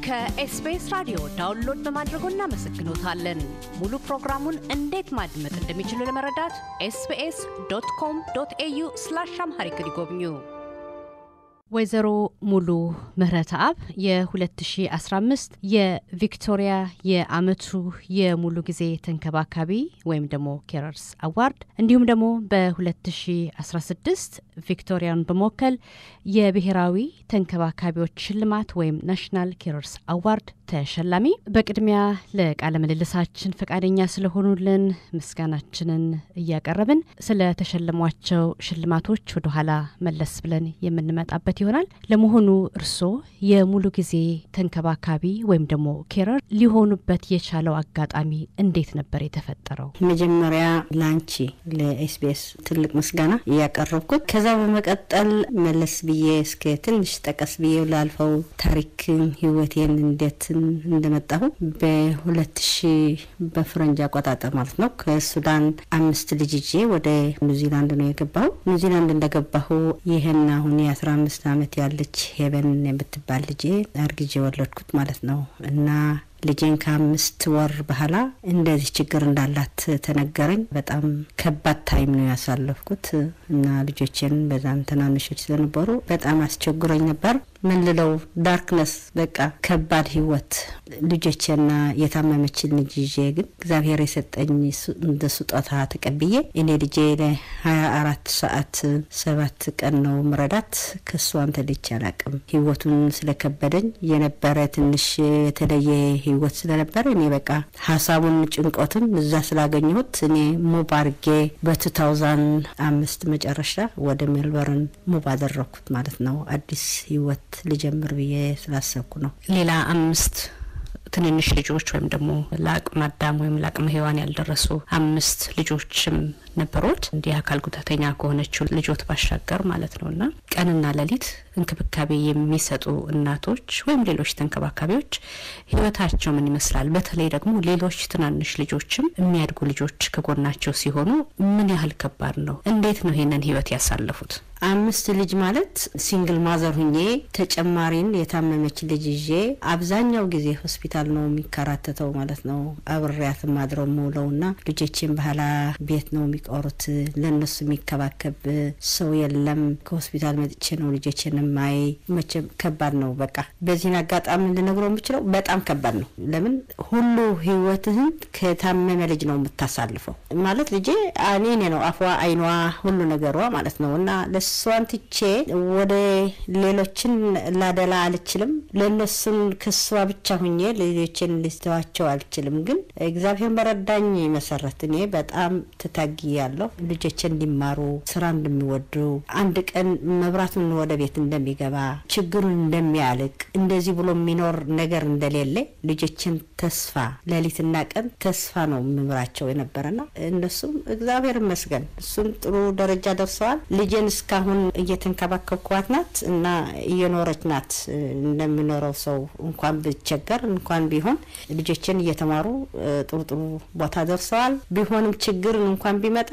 ከኤስቢኤስ ራዲዮ ዳውንሎድ በማድረጎ እናመሰግኖታለን። ሙሉ ፕሮግራሙን እንዴት ማድመጥ እንደሚችሉ ለመረዳት sbs.com.au/amharic ይጎብኙ። ወይዘሮ ሙሉ ምህረተአብ የ2015 የቪክቶሪያ የአመቱ የሙሉ ጊዜ ተንከባካቢ ወይም ደግሞ ኬረርስ አዋርድ እንዲሁም ደግሞ በ2016 ቪክቶሪያን በመወከል የብሔራዊ ተንከባካቢዎች ሽልማት ወይም ናሽናል ኬረርስ አዋርድ ተሸላሚ። በቅድሚያ ለቃለ ምልልሳችን ፈቃደኛ ስለሆኑልን ምስጋናችንን እያቀረብን ስለ ተሸለሟቸው ሽልማቶች ወደ ኋላ መለስ ብለን የምንመጣበት ይሆናል። ለመሆኑ እርሶ የሙሉ ጊዜ ተንከባካቢ ወይም ደግሞ ኬረር ሊሆኑበት የቻለው አጋጣሚ እንዴት ነበር የተፈጠረው? መጀመሪያ ላንቺ ለኤስቢኤስ ትልቅ ምስጋና ያቀርብኩት፣ ከዛ በመቀጠል መለስ ብዬ እስከ ትንሽ ጠቀስ ብዬ ላልፈው ታሪክን ህይወቴን እንዴት እንደመጣሁ በ2000 በፍረንጅ አቆጣጠር ማለት ነው ከሱዳን 5 ልጅ ይዤ ወደ ኒውዚላንድ ነው የገባሁ። ኒውዚላንድ እንደገባሁ ይሄን አሁን የ15 አመት ያለች ሄቨን የምትባል ልጅ አርግጄ ወለድኩት ማለት ነው። እና ልጄን ከ5 ወር በኋላ እንደዚህ ችግር እንዳላት ተነገረኝ። በጣም ከባድ ታይም ነው ያሳለፍኩት እና ልጆቼን በዛን ተናንሾች ስለነበሩ በጣም አስቸግሮኝ ነበር። ምን ልለው ዳርክነስ በቃ ከባድ ህይወት ልጆቼና የታመመች ልጅ ይዤ ግን እግዚአብሔር የሰጠኝ እንደ ስጦታ ተቀብዬ እኔ ልጄ ለ24 ሰዓት 7 ቀን ነው ምረዳት ከሷን ተለይቼ አላቅም። ህይወቱን ስለከበደኝ የነበረ ትንሽ የተለየ ህይወት ስለነበረ እኔ በቃ ሐሳቡን ጭንቆትን እዛ ስላገኘሁት እኔ ሙቭ አድርጌ በ2005 መጨረሻ ወደ ሜልበርን ሙቭ አደረኩት ማለት ነው። አዲስ ህይወት ልጀምር ብዬ ስላሰብኩ ነው። ሌላ 5 ትንንሽ ልጆች ወይም ደግሞ ለአቅመ አዳም ወይም ለአቅመ ሔዋን ያልደረሱ 5 ልጆችም ነበሩት። እንዲህ አካል ጉዳተኛ ከሆነችው ልጆት ባሻገር ማለት ነውና ቀንና ሌሊት እንክብካቤ የሚሰጡ እናቶች ወይም ሌሎች ተንከባካቢዎች ህይወታቸው ምን ይመስላል? በተለይ ደግሞ ሌሎች ትናንሽ ልጆችም የሚያድጉ ልጆች ከጎናቸው ሲሆኑ ምን ያህል ከባድ ነው? እንዴት ነው ይሄንን ህይወት ያሳለፉት? 5 ልጅ ማለት ሲንግል ማዘር ሁኜ ተጨማሪን የታመመች ልጅ ይዤ አብዛኛው ጊዜ ሆስፒታል ነው የሚከራተተው ማለት ነው። አብሬያት ማድረው ሙሉውና ልጆቼን በኋላ ቤት ነው የሚቆሩት። ለነሱ የሚከባከብ ሰው የለም። ከሆስፒታል መጥቼ ነው ልጆቼን ማይ መቼም ከባድ ነው። በቃ በዚህ አጋጣሚ ልነግረው የምችለው በጣም ከባድ ነው። ለምን ሁሉ ህይወትህን ከታመመ ልጅ ነው የምታሳልፈው ማለት ልጄ እኔ ነው አፏ አይኗ ሁሉ ነገሯ ማለት ነውና ለሷን ትቼ ወደ ሌሎችን ላደላ አልችልም። ለነሱን ከሷ ብቻ ሆኜ ልጆችን ልስተዋቸው አልችልም። ግን እግዚአብሔር በረዳኝ መሰረት እኔ በጣም ተታግያለሁ። ልጆችን እንዲማሩ ስራ እንደሚወዱ አንድ ቀን መብራቱን ወደ ቤት እንደሚገባ ችግሩን እንደሚያልቅ እንደዚህ ብሎ የሚኖር ነገር እንደሌለ ልጆችን ተስፋ ሌሊትና ቀን ተስፋ ነው ምምራቸው የነበረና እነሱም እግዚአብሔር ይመስገን እሱም ጥሩ ደረጃ ደርሰዋል። ልጄን እስካሁን እየተንከባከብኳት ናት እና እየኖረች ናት እንደሚኖረው ሰው እንኳን ብቸገር እንኳን ቢሆን ልጆችን እየተማሩ ጥሩ ቦታ ደርሰዋል። ቢሆንም ችግር እንኳን ቢመጣ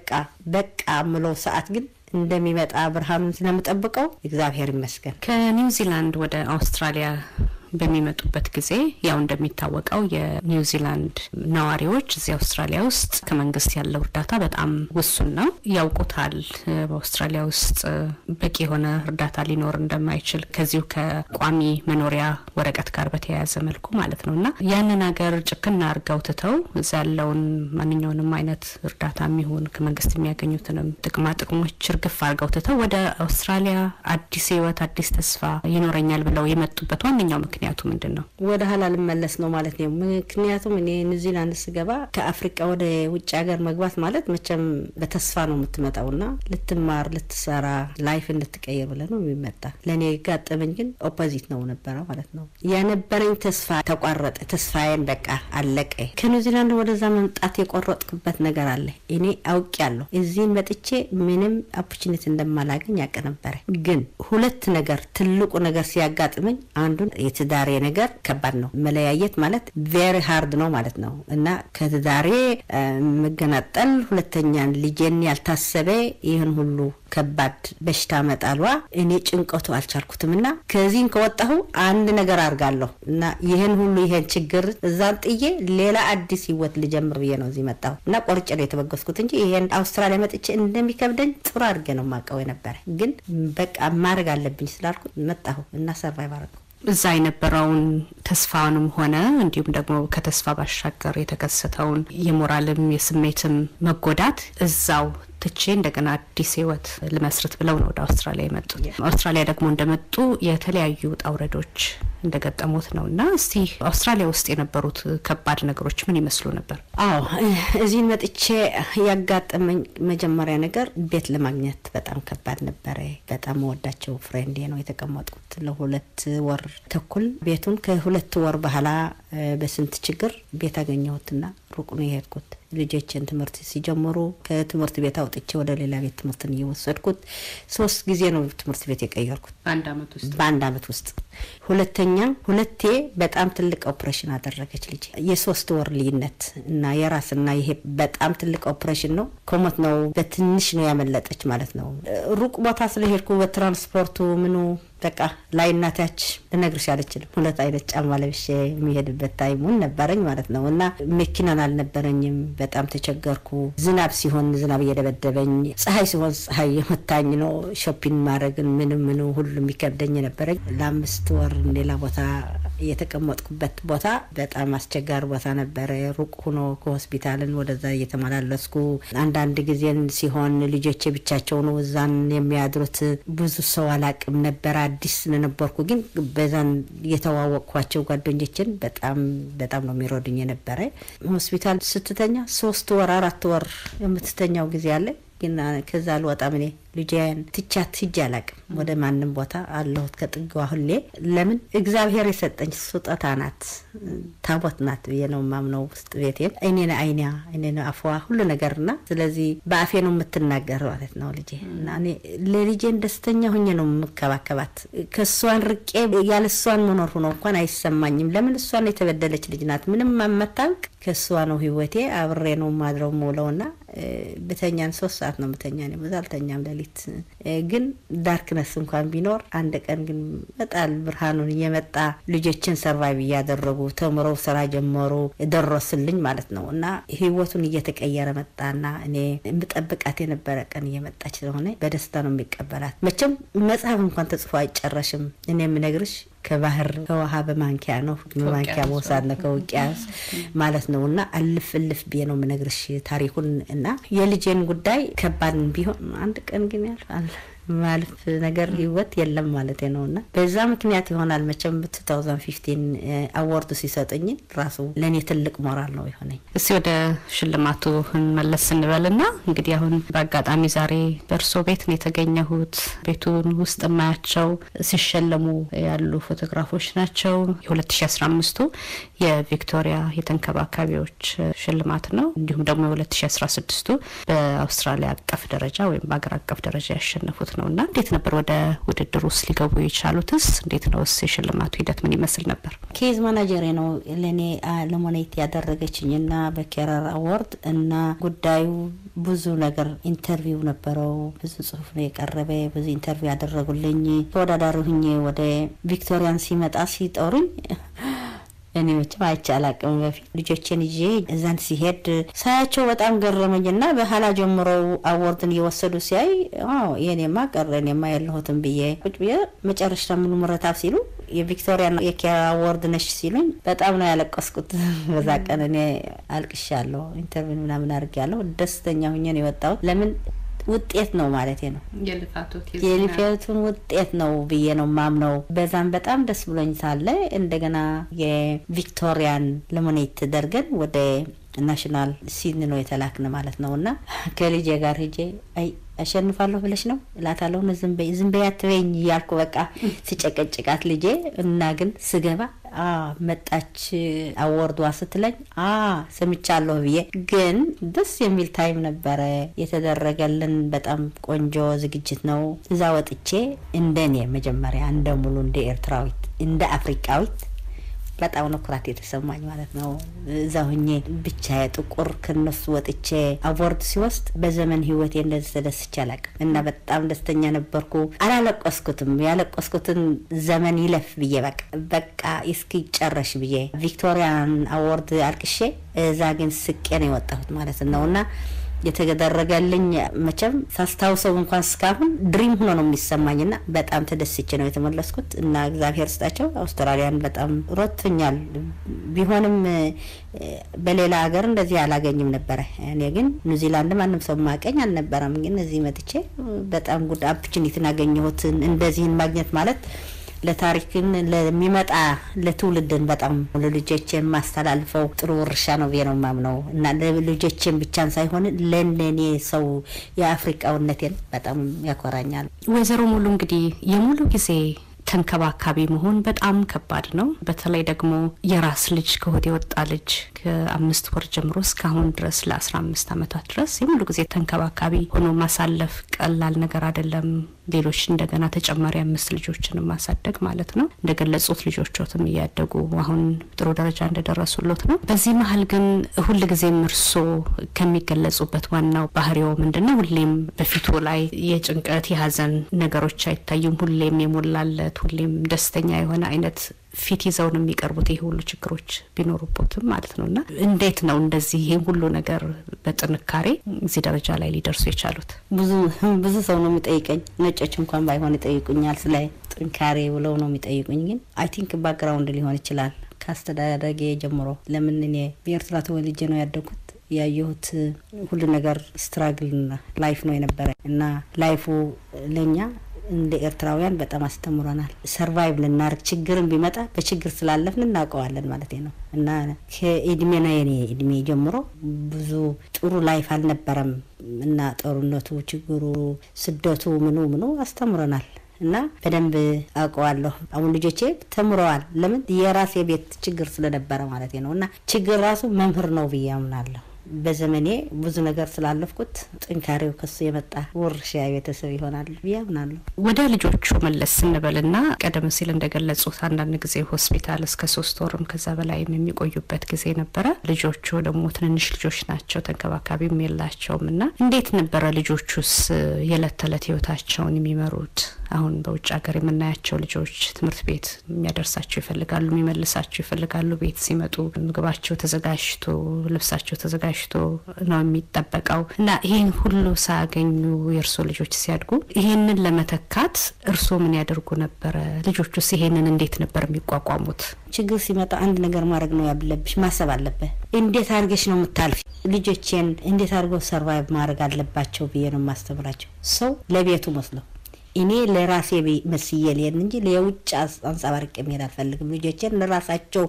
በቃ ምለው ሰዓት ግን እንደሚመጣ ብርሃኑን ስለምጠብቀው እግዚአብሔር ይመስገን። ከኒውዚላንድ ወደ አውስትራሊያ በሚመጡበት ጊዜ ያው እንደሚታወቀው የኒውዚላንድ ነዋሪዎች እዚህ አውስትራሊያ ውስጥ ከመንግስት ያለው እርዳታ በጣም ውሱን ነው። ያውቁታል። በአውስትራሊያ ውስጥ በቂ የሆነ እርዳታ ሊኖር እንደማይችል ከዚሁ ከቋሚ መኖሪያ ወረቀት ጋር በተያያዘ መልኩ ማለት ነውና ያንን ነገር ጭክና አርጋው ተተው ያለውን ማንኛውንም አይነት እርዳታ የሚሆን ከመንግስት የሚያገኙትንም ጥቅሞች እርግፍ አርጋው ተተው ወደ አውስትራሊያ አዲስ ህይወት አዲስ ተስፋ ይኖረኛል ብለው የመጡበት ዋነኛው ምክንያቱ ምንድነው? ወደ ሐላ ልመለስ ነው ማለት ነው። ምክንያቱም እኔ ኒውዚላንድ ስገባ ከአፍሪካ ወደ ውጭ ሀገር መግባት ማለት መቼም በተስፋ ነው የምትመጣውና ልትማር ልትሰራ ላይፍ እንድትቀይር ብለ ነው የሚመጣ። ለኔ ጋጠመኝ ግን ኦፖዚት ነው ነበር ማለት ነው። ያነበረኝ ተስፋ ተቋረጠ። ተስፋዬን በቃ አለቀ። ከኒውዚላንድ ወደዛ መምጣት የቆረጥኩበት ነገር አለ። እኔ አውቄያለሁ እዚህን መጥቼ ምንም ኦፖርቹኒቲ እንደማላገኝ ያቀነበረ። ግን ሁለት ነገር ትልቁ ነገር ሲያጋጥመኝ አንዱን የትዳር የትዳሬ ነገር ከባድ ነው። መለያየት ማለት very hard ነው ማለት ነው እና ከትዳሬ መገናጠል ሁለተኛ ልጄን ያልታሰበ ይሄን ሁሉ ከባድ በሽታ መጣሏ እኔ ጭንቀቱ አልቻልኩትምና ከዚህን ከወጣሁ አንድ ነገር አርጋለሁ እና ይሄን ሁሉ ይሄን ችግር እዛን ጥዬ ሌላ አዲስ ህይወት ልጀምር ብዬ ነው እዚህ መጣሁ እና ቆርጬ ነው የተበገስኩት እንጂ ይሄን አውስትራሊያ መጥቼ እንደሚከብደኝ ጥሩ አድርጌ ነው ማቀው ነበር። ግን በቃ ማድረግ አለብኝ ስላልኩ መጣሁ እና ሰርቫይቭ አደረኩ። እዛ የነበረውን ተስፋውንም ሆነ እንዲሁም ደግሞ ከተስፋ ባሻገር የተከሰተውን የሞራልም የስሜትም መጎዳት እዛው ትቼ እንደገና አዲስ ህይወት ለመስረት ብለው ነው ወደ አውስትራሊያ የመጡት። አውስትራሊያ ደግሞ እንደመጡ የተለያዩ ጣውረዶች እንደገጠሙት ነውና እስቲ አውስትራሊያ ውስጥ የነበሩት ከባድ ነገሮች ምን ይመስሉ ነበር? እዚህ መጥቼ ያጋጠመኝ መጀመሪያ ነገር ቤት ለማግኘት በጣም ከባድ ነበር። በጣም ወዳቸው ፍሬንዴ ነው የተቀመጥኩት ለ2 ወር ተኩል። ቤቱን ከ2 ወር በኋላ በስንት ችግር ቤት አገኘሁትና ሩቅ ነው የሄድኩት። ልጆችን ትምህርት ሲጀምሩ ከትምህርት ቤት አውጥቼ ወደ ሌላ ቤት ትምህርትን እየወሰድኩት 3 ጊዜ ነው ትምህርት ቤት የቀየርኩት በአንድ አመት ውስጥ። ሁለቴ በጣም ትልቅ ኦፕሬሽን አደረገች ልጅ የ3 ወር ልዩነት እና የራስና ይሄ በጣም ትልቅ ኦፕሬሽን ነው። ኮሞት ነው በትንሽ ነው ያመለጠች ማለት ነው። ሩቅ ቦታ ስለሄድኩ በትራንስፖርቱ ምኑ በቃ ላይናታች ለነግርሽ አልችልም። ሁለት አይነት ጫማ ለብሼ የሚሄድበት ታይሙን ነበረኝ ማለት ነው እና መኪናን አልነበረኝም። በጣም ተቸገርኩ። ዝናብ ሲሆን ዝናብ እየደበደበኝ፣ ፀሐይ ሲሆን ፀሐይ የመታኝ ነው። ሾፒንግ ማድረግን ምንም ሁሉ የሚከብደኝ ነበረኝ። ለ5 ወር ሌላ ቦታ የተቀመጥኩበት ቦታ በጣም አስቸጋሪ ቦታ ነበር። ሩቅ ሆኖ ከሆስፒታልን ወደዛ እየተመላለስኩ አንዳንድ ጊዜን ሲሆን ልጆቼ ብቻቸው ነው እዛን የሚያድሩት። ብዙ ሰው አላቅም ነበር። አዲስ ነበርኩ። ግን በዛን የተዋወቅኳቸው ጓደኞችን በጣም ነው የሚረዱኝ ነበር። ሆስፒታል ስትተኛ 3 ወር 4 ወር የምትተኛው ጊዜ አለ። ግን ከዛ አልወጣም። እኔ ልጄን ትቻት ሂጅ አላቅም ወደ ማንም ቦታ አለሁት ከጥጋው ሁሌ። ለምን እግዚአብሔር የሰጠኝ ስጦታ ናት፣ ታቦት ናት ብዬ ነው ማምነው። ውስጥ ቤቴ እኔና አፍዋ ሁሉ ነገርና ስለዚህ በአፌ ነው የምትናገር ማለት ነው ልጄ። እና እኔ ለልጄን ደስተኛ ሆኜ ነው የምከባከባት። ከሷን ርቄ ያለሷን መኖር ሆኖ እንኳን አይሰማኝም። ለምን እሷን የተበደለች ልጅ ናት፣ ምንም ማመጣቅ ከሷ ነው ህይወቴ። አብሬ ነው ማድረው ሞለውና በተኛን 3 ሰዓት ነው በተኛን በዛልተኛም ለሊት። ግን ዳርክነስ እንኳን ቢኖር አንድ ቀን ግን በጣም ብርሃኑን እየመጣ ልጆችን ሰርቫይቭ ያደረጉ ተምረው ስራ ጀመሩ ደረስልኝ ማለት ነው። እና ህይወቱን እየተቀየረ መጣና እኔ ምጠብቃት የነበረ ቀን እየመጣች ስለሆነ በደስታ ነው የሚቀበላት። መቼም መጽሐፍ እንኳን ተጽፎ አይጨረሽም። እኔ ምነግርሽ ከባህር ከውሃ በማንኪያ ነው በማንኪያ ወሳለ ከውቂያስ ማለት ነውና አልፍ ቢየ ነው ምነግርሽ ታሪኩን። እና የልጄን ጉዳይ ከባድ ቢሆን አንድ ቀን ግን ያልፋል ማለፍ ነገር ህይወት የለም ማለት ነውና በዛ ምክንያት ይሆናል መቼም 2015 አዋርድ ሲሰጠኝ ራሱ ለኔ ትልቅ ሞራል ነው ይሆነኝ። እሺ ወደ ሽልማቱ መለስ እንበልና እንግዲህ አሁን በአጋጣሚ ዛሬ በርሶ ቤት ነው የተገኘሁት። ቤቱን ውስጥ ማያቸው ሲሸለሙ ያሉ ፎቶግራፎች ናቸው። የ2015 የቪክቶሪያ የተንከባካቢዎች ሽልማት ነው። እንዲሁም ደግሞ የ2016 በአውስትራሊያ አቀፍ ደረጃ ወይም በአገር አቀፍ ደረጃ ያሸነፉት ነውና እንዴት ነበር ወደ ውድድሩ ውስጥ ሊገቡ የቻሉትስ? እንዴት ነው የሽልማቱ ሂደት ምን ይመስል ነበር? ኬዝ ማናጀር ነው ለኔ ለሞኔት ያደረገችኝና በኬረር አዋርድ እና ጉዳዩ ብዙ ነገር ኢንተርቪው ነበረው። ብዙ ጽሁፍ ነው የቀረበ። ብዙ ኢንተርቪው ያደረጉልኝ። ተወዳዳሪ ሆኜ ወደ ቪክቶሪያን ሲመጣ ሲጠሩኝ እኔ መቼም አይቻላቅም። በፊት ልጆችን ይዤ እዛን ሲሄድ ሳያቸው በጣም ገረመኝና በኋላ ጀምሮ አዋርድን እየወሰዱ ሲያይ የኔማ ቀረኔማ ያለሁትም ብዬ ቁጭ ብዬ መጨረሻ ምን ምረታብ ሲሉ የቪክቶሪያ የኬር አዋርድ ነሽ ሲሉኝ በጣም ነው ያለቀስኩት። በዛ ቀን እኔ አልቅሻለሁ። ኢንተርቪው ምናምን አድርጌያለሁ። ደስተኛ ሆኜ ነው የወጣሁት። ለምን ውጤት ነው ማለት ነው። የልፋቱን ውጤት ነው ብዬ ነው ማምነው። በዛም በጣም ደስ ብሎኝ ሳለ እንደገና የቪክቶሪያን ለሞኔት ተደርገን ወደ ናሽናል ሲድኒ ነው የተላክነ ማለት ነውና ከልጄ ጋር ሄጄ አሸንፋለሁ ብለሽ ነው እላታለሁ። ዝም በይ አትበይኝ እያልኩ በቃ ስጨቀጭቃት ልጄ እና ግን ስገባ መጣች አወርዷ ስትለኝ ሰምቻለሁ ብዬ ግን ደስ የሚል ታይም ነበረ የተደረገልን። በጣም ቆንጆ ዝግጅት ነው። እዛ ወጥቼ እንደኔ መጀመሪያ እንደ ሙሉ እንደ ኤርትራዊት እንደ አፍሪካዊት በጣም ነው ኩራት የተሰማኝ ማለት ነው። እዛ ሆኜ ብቻ ጥቁር ከነሱ ወጥቼ አዋርድ ሲወስድ በዘመን ህይወቴ እንደዚህ ተደስቼ አላውቅም እና በጣም ደስተኛ ነበርኩ። አላለቀስኩትም። ያለቀስኩትን ዘመን ይለፍ ብዬ በቃ እስኪ ጨረሽ ብዬ ቪክቶሪያን አዋርድ አልቅሼ እዛ ግን ስቄ ነው የወጣሁት ማለት ነውና የተደረገልኝ መቼም ሳስታውሰው እንኳን እስካሁን ድሪም ሆኖ ነው የሚሰማኝና በጣም ተደስቼ ነው የተመለስኩት እና እግዚአብሔር ይስጣቸው። አውስትራሊያን በጣም ሮጥኛል። ቢሆንም በሌላ ሀገር እንደዚህ አላገኝም ነበር። እኔ ግን ኒውዚላንድ ማንም ሰው ማቀኝ አልነበረም። ግን እዚህ መጥቼ በጣም ጉድ ኦፖርቹኒቲ አገኘሁት። እንደዚህን ማግኘት ማለት ለታሪክን ለሚመጣ ለትውልድን በጣም ለልጆቼን ማስተላልፈው ጥሩ ውርሻ ነው ብዬ ነው ማምነው እና ለልጆቼን ብቻን ሳይሆን ለኔ ሰው የአፍሪካውነቴን በጣም ያኮራኛል። ወይዘሮ ሙሉ እንግዲህ የሙሉ ጊዜ ተንከባካቢ መሆን በጣም ከባድ ነው። በተለይ ደግሞ የራስ ልጅ ከሆድ የወጣ ልጅ ከ5 ወር ጀምሮ እስካሁን ድረስ ለ15 አመታት ድረስ የሙሉ ጊዜ ተንከባካቢ ሆኖ ማሳለፍ ቀላል ነገር አይደለም። ሌሎች እንደገና ተጨማሪ 5 ልጆችን ማሳደግ ማለት ነው። እንደገለጹት ልጆችዎትም ያደጉ አሁን ጥሩ ደረጃ እንደደረሱልዎት ነው። በዚህ መሃል ግን ሁሉ ጊዜም እርሶ ከሚገለጹበት ዋናው ባህሪው ምንድነው? ሁሌም በፊቱ ላይ የጭንቀት የሀዘን ነገሮች አይታዩም። ሁሌም የሞላለት ሁሌም ደስተኛ የሆነ አይነት ፊት ይዘው ነው የሚቀርቡት። ይሄ ሁሉ ችግሮች ቢኖሩበትም ማለት ነውና እንዴት ነው እንደዚህ ይሄ ሁሉ ነገር በጥንካሬ እዚህ ደረጃ ላይ ሊደርሱ የቻሉት? ብዙ ሰው ነው የሚጠይቀኝ። ነጮች እንኳን ባይሆን ይጠይቁኛል ስለ ጥንካሬ ብለው ነው የሚጠይቁኝ። ግን አይ ቲንክ ባክግራውንድ ሊሆን ይችላል ካስተዳደጌ ጀምሮ። ለምን እኔ በኤርትራ ተወልጄ ነው ያደግኩት። ያየሁት ሁሉ ነገር ስትራግል ላይፍ ነው የነበረ እና ላይፉ ለኛ እንደ ኤርትራውያን በጣም አስተምሮናል። ሰርቫይቭ ልናርግ ችግርን ቢመጣ በችግር ስላለፍን እናውቀዋለን ማለት ነው እና ከእድሜና የኔ እድሜ ጀምሮ ብዙ ጥሩ ላይፍ አልነበረም እና ጦርነቱ፣ ችግሩ፣ ስደቱ ምኑ አስተምሮናል እና በደንብ አውቀዋለሁ። አሁን ልጆቼ ተምረዋል። ለምን የራሴ ቤት ችግር ስለነበረ ማለት ነው እና ችግር ራሱ መምህር ነው ብዬ አምናለሁ። በዘመኔ ብዙ ነገር ስላለፍኩት ጥንካሬው ከሱ የመጣ ውርሻ ቤተሰብ ይሆናል ያምናለሁ። ወደ ልጆቹ መለስ ስንበልና ቀደም ሲል እንደገለጹት አንዳንድ ጊዜ ሆስፒታል እስከ 3 ወርም ከዛ በላይ የሚቆዩበት ጊዜ ነበረ። ልጆቹ ደግሞ ትንንሽ ልጆች ናቸው፣ ተንከባካቢም የላቸውምና እንዴት ነበረ ልጆቹስ የዕለት ተዕለት ህይወታቸውን የሚመሩት? አሁን በውጭ ሀገር የምናያቸው ልጆች ትምህርት ቤት የሚያደርሳቸው ይፈልጋሉ፣ የሚመልሳቸው ይፈልጋሉ። ቤት ሲመጡ ምግባቸው ተዘጋጅቶ ልብሳቸው ተዘጋጅቶ ነው የሚጠበቀው እና ይሄን ሁሉ ሳያገኙ የእርሶ ልጆች ሲያድጉ ይሄንን ለመተካት እርሶ ምን ያደርጉ ነበር? ልጆቹስ ይሄንን እንዴት ነበር የሚቋቋሙት? ችግር ሲመጣ አንድ ነገር ማድረግ ነው ያለብሽ፣ ማሰብ አለበት። እንዴት አድርገሽ ነው የምታልፊ? ልጆቼን እንዴት አድርገው ሰርቫይቭ ማድረግ አለባቸው ብዬ ነው ማስተምራቸው። ሰው ለቤቱ መስለው እኔ ለራሴ መስየል እንጂ ለውጭ አንጻባርቅ መሄድ አልፈልግም። ልጆቼን ለራሳቸው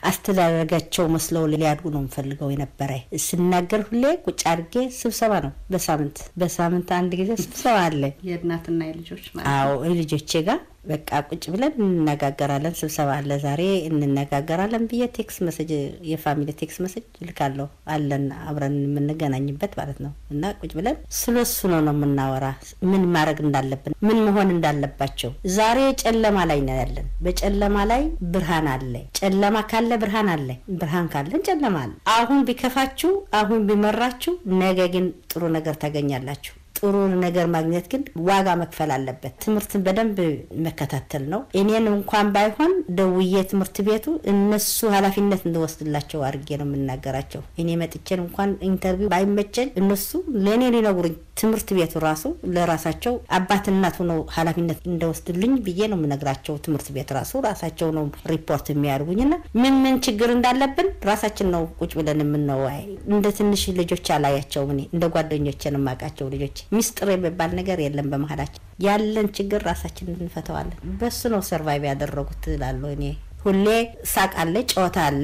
አስተዳደጋቸው መስለው ሊያድጉ ነው የምፈልገው የነበረ። ስናገር ሁሌ ቁጭ አድርጌ ስብሰባ ነው በሳምንት አንድ ጊዜ ስብሰባ አለ የእናትና የልጆች ማለት። አዎ ልጆቼ ጋር በቃ ቁጭ ብለን እንነጋገራለን። ስብሰባ አለ ዛሬ እንነጋገራለን ብዬ ቴክስት ሜሴጅ የፋሚሊ ቴክስት ሜሴጅ ልካለሁ አለን አብረን የምንገናኝበት ማለት ነው እና ቁጭ ብለን ስለሱ ነው የምናወራ። ምን ማድረግ እንዳለብን ምን መሆን እንዳለባቸው። ዛሬ ጨለማ ላይ ነው ያለን። በጨለማ ላይ ብርሃን አለ። ጨለማ ካለ ብርሃን አለ። ብርሃን ካለ ጨለማ አለ። አሁን ቢከፋችሁ፣ አሁን ቢመራችሁ፣ ነገ ግን ጥሩ ነገር ታገኛላችሁ። ጥሩ ነገር ማግኘት ግን ዋጋ መክፈል አለበት። ትምህርትን በደንብ መከታተል ነው። እኔን እንኳን ባይሆን ደውዬ ትምህርት ቤቱ እነሱ ኃላፊነት እንደወስድላቸው አድርጌ ነው የምናገራቸው። እኔ መጥቼን እንኳን ኢንተርቪው ባይመቸን እነሱ ለኔ ሊነግሩኝ ትምህርት ቤቱ ራሱ ለራሳቸው አባት እናት ሆነው ኃላፊነት እንደወስድልኝ ብዬ ነው የምነግራቸው። ትምህርት ቤት ራሳቸው ነው ሪፖርት የሚያደርጉኝና ምን ችግር እንዳለብን ራሳችን ነው ቁጭ ብለን የምንወያይ። እንደ ትንሽ ልጆች አላያቸው። እኔ እንደ ጓደኞቼን ማቃቸው ልጆች ሚስጥር የሚባል ነገር የለም በመሃላችን። ያለን ችግር ራሳችን እንፈተዋለን። በሱ ነው ሰርቫይቭ ያደረጉት እላለሁ እኔ። ሁሌ ሳቅ አለ፣ ጨዋታ አለ፣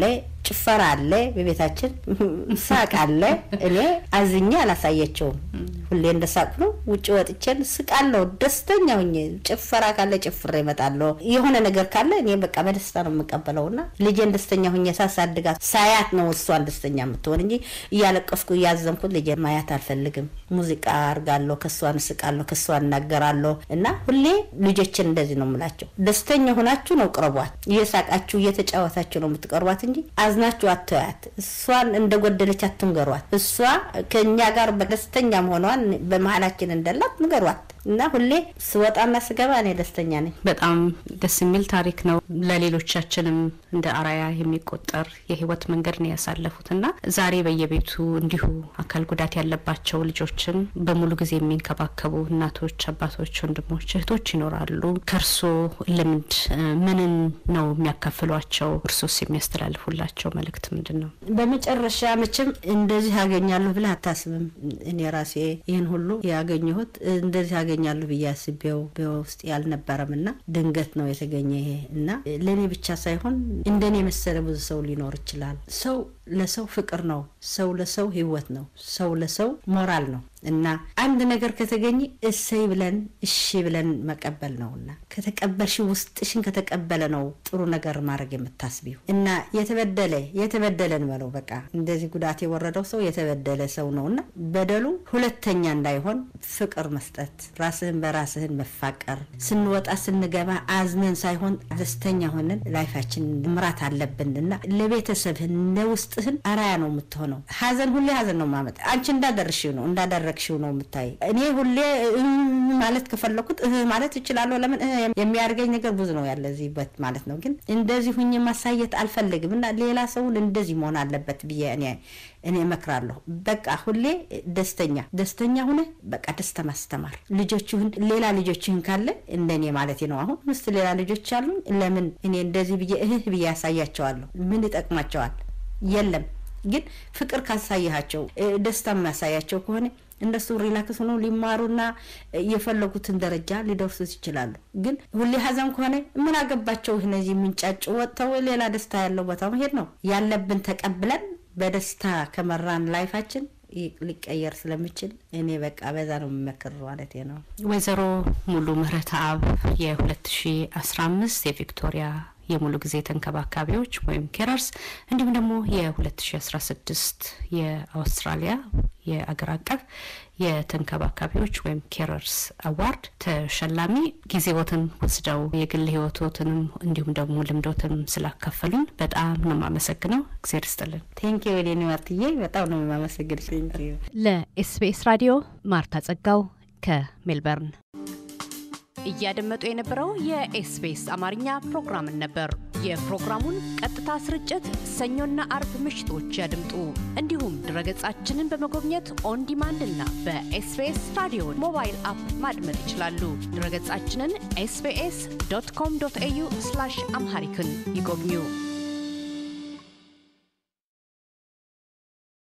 ጭፈራ አለ በቤታችን ሳቅ አለ እኔ አዝኛ አላሳየችውም ሁሌ እንደሳቅ ነው ውጭ ወጥቼን ስቃለሁ ደስተኛ ሆኜ ጭፈራ ካለ ጭፍሬ እመጣለሁ የሆነ ነገር ካለ እኔ በቃ በደስታ ነው የምቀበለውና ልጄን ደስተኛ ሆኜ ሳሳድጋ ሳያት ነው እሷን ደስተኛ የምትሆን እንጂ እያለቀስኩ ያዘንኩ ልጄ ማያት አልፈልግም ሙዚቃ አርጋለሁ ከሷን ስቃለሁ ከሷን እናገራለሁ እና ሁሌ ልጆችን እንደዚህ ነው የምላቸው ደስተኛ ሆናችሁ ነው ቅርቧት እየሳቃችሁ እየተጫወታችሁ ነው የምትቀርቧት እንጂ አዝናችሁ አትያት እሷን እንደጎደለች አትንገሯት እሷ ከኛ ጋር በደስተኛ መሆኗን በመሐላችን እንደላት ንገሯት እና ሁሌ ስወጣና ስገባ እኔ ደስተኛ ነኝ በጣም ደስ የሚል ታሪክ ነው ለሌሎቻችንም እንደ አራያ የሚቆጠር የህይወት መንገድ ነው ያሳለፉትና ዛሬ በየቤቱ እንዲሁ አካል ጉዳት ያለባቸው ልጆችን በሙሉ ጊዜ የሚንከባከቡ እናቶች አባቶች ወንድሞች እህቶች ይኖራሉ ከርሶ ልምድ ምንን ነው የሚያካፍሏቸው እርሶስ የሚያስተላልፉላቸው መልእክት ምንድነው በመጨረሻ መቼም እንደዚህ ያገኛለሁ ብለ አታስብም እኔ ራሴ ይሄን ሁሉ ያገኘሁት እንደዚህ ያገኛለሁ በያስቤው በውስጥ ያልነበረምና ድንገት ነው የተገኘ ይሄ እና ለኔ ብቻ ሳይሆን እንደኔ መሰለ ብዙ ሰው ሊኖር ይችላል ሰው ለሰው ፍቅር ነው ሰው ለሰው ህይወት ነው ሰው ለሰው ሞራል ነው እና አንድ ነገር ከተገኘ እሰይ ብለን እሺ ብለን መቀበል ነውና ከተቀበልሽ ውስጥሽን ከተቀበለ ነው ጥሩ ነገር ማድረግ የምታስቢው እና የተበደለን ማለት በቃ እንደዚህ ጉዳት የወረደው ሰው የተበደለ ሰው ነውና በደሉ ሁለተኛ እንዳይሆን ፍቅር መስጠት ራስህን በራስህን መፋቀር ስንወጣ ስንገባ አዝነን ሳይሆን ደስተኛ ሆነን ላይፋችን ምራት አለብንና ለቤተሰብህን ለውስጥህን አራያ ነው የምትሆነው ሀዘን ሁሌ ሀዘን ነው ማለት አንቺ እንዳደረግሽው ነው የምታይ እኔ ሁሌ ማለት ከፈለኩት ማለት ይችላልው ለምን የሚያርገኝ ነገር ብዙ ነው ያለዚህበት ማለት ነው ግን እንደዚህ ሁኚ ማሳየት አልፈልግምና ሌላ ሰው እንደዚህ መሆን አለበት ብዬ እኔ መክራለሁ በቃ ሁሌ ደስተኛ ሆነ በቃ ደስታ ማስተማር ልጆችህን ሌላ ልጆችህን ካለ እንደኔ ማለት ነው አሁን ምስት ሌላ ልጆች አሉ ለምን እኔ እንደዚህ ብዬ ያሳያቸዋለሁ ምን ይጠቅማቸዋል የለም ግን ፍቅር ካሳያቸው ደስታ ማሳያቸው ከሆነ እንደሱ ሪላክስ ሆኖ ሊማሩና የፈለጉትን ደረጃ ሊደርሱ ይችላሉ ግን ሁሌ ሀዘን ከሆነ ምን አገባቸው እነዚህ ምንጫጭ ወጥተው ሌላ ደስታ ያለው ቦታ መሄድ ነው ያለብን ተቀብለን በደስታ ከመራን ላይፋችን ሊቀየር ስለሚችል እኔ በቃ በዛ ነው መከረው ማለት ነው ወይዘሮ ሙሉ ምህረተአብ የ2015 የቪክቶሪያ የሙሉ ጊዜ ተንከባካቢዎች ወይም ኬረርስ እንዲሁም ደግሞ የ2016 የአውስትራሊያ የአገር አቀፍ የተንከባካቢዎች ወይም ኬረርስ አዋርድ ተሸላሚ ጊዜዎትን ወስደው የግል ህይወቶትንም እንዲሁም ደግሞ ልምዶትንም ስላካፈሉን በጣም ነው ማመሰግነው እግዚአብሔር ይስጥልን ቴንክ ዩ ሌኒ ማርቲዬ በጣም ነው ማመሰግነው ቴንክ ዩ ለኤስቢኤስ ራዲዮ ማርታ ጸጋው ከሜልበርን እያደመጡ የነበረው የኤስቢኤስ አማርኛ ፕሮግራም ነበር የፕሮግራሙን ቀጥታ ስርጭት ሰኞና አርብ ምሽቶች ያድምጡ እንዲሁም ድረገጻችንን በመጎብኘት ኦን ዲማንድ እና በኤስቢኤስ ራዲዮ ሞባይል አፕ ማድመጥ ይችላሉ ድረገጻችንን sbs.com.au/amharican ይጎብኙ